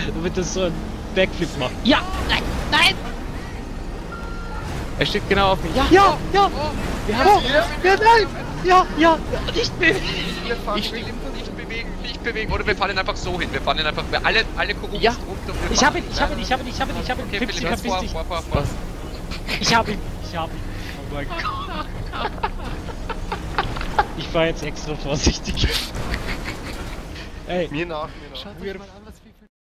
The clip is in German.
damit das so ein Backflip macht. Ja! Nein! Nein! Er steht genau auf mich. Ja! Ja! Ja! Wir haben Ja! Ja! Nein! Ja! Ja! Nicht bewegen! Nicht bewegen, nicht bewegen. Oder wir fahren ihn einfach so hin. Wir fahren ihn einfach. Alle gucken Ja. runter. Und wir Ich hab fahren. ihn! Ich hab ihn! Ich hab ihn! Ich hab ihn! Ich hab ihn! Okay, Verpiss dich, Philipp, verpiss dich! vor. Ich hab ihn! Ich hab ihn! Oh mein Gott! Ich war jetzt extra vorsichtig. Ey! Mir nach. Wir